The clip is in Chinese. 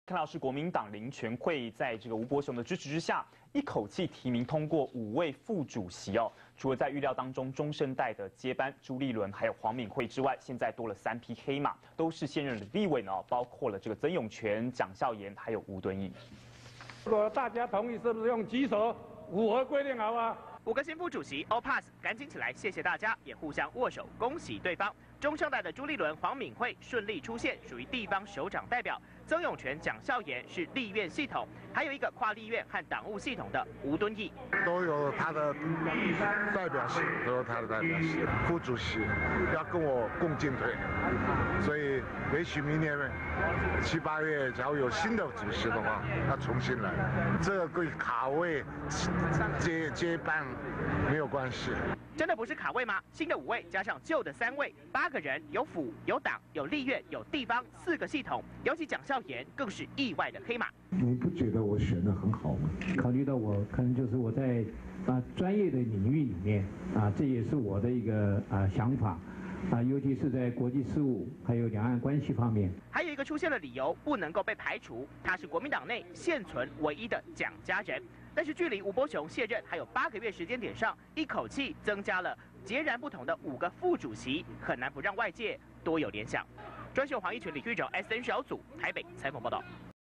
看到是国民党林全会在这个吴伯雄的支持之下，一口气提名通过5位副主席哦。除了在预料当中中生代的接班朱立伦还有黄敏惠之外，现在多了3匹黑马，都是现任的立委呢，包括了这个曾永权、蒋孝严还有吴敦义。 如果大家同意，是不是用举手符合规定好啊 ？5个新副主席 All Pass， 赶紧起来，谢谢大家，也互相握手，恭喜对方。中生代的朱立伦、黄敏惠顺利出现，属于地方首长代表；曾永权、蒋孝严是立院系统，还有一个跨立院和党务系统的吴敦义， 都有他的代表性，副主席要跟我共进退，所以也许明年7、8月，假如有新的主席的话，他重新来，这个跟卡位接班没有关系。 真的不是卡位吗？新的5位加上旧的3位，8个人，有府、有党、有立院、有地方，4个系统。尤其蒋孝严更是意外的黑马。 你不觉得我选得很好吗？考虑到我可能就是我在专业的领域里面这也是我的一个想法尤其是在国际事务还有两岸关系方面。 还有一个出现的理由不能够被排除，他是国民党内现存唯一的蒋家人。但是距离吴伯雄卸任还有8个月时间点上，一口气增加了截然不同的5个副主席，很难不让外界多有联想。专秀黄一群李玉哲 SN 小组台北采访报道。